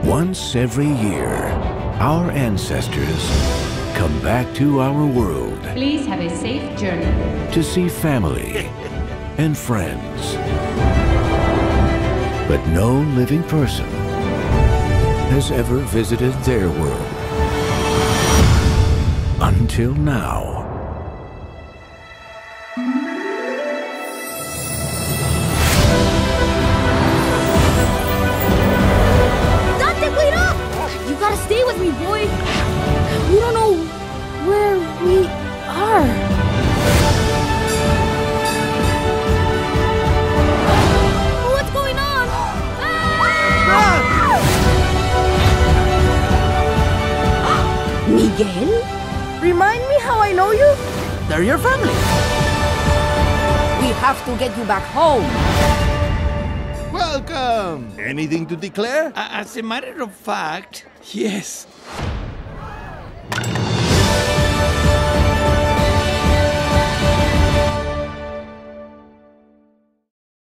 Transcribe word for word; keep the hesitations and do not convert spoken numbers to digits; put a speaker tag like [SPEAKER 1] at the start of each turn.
[SPEAKER 1] Once every year, our ancestors come back to our world.
[SPEAKER 2] Please have a safe journey.
[SPEAKER 1] To see family and friends. But no living person has ever visited their world. Until now.
[SPEAKER 3] You gotta stay with me, boy. We don't know where we are. What's going on? Ah! Miguel?
[SPEAKER 4] Remind me how I know you?
[SPEAKER 5] They're your family.
[SPEAKER 4] We have to get you back home.
[SPEAKER 6] Welcome! Anything to declare?
[SPEAKER 7] As a matter of fact, yes.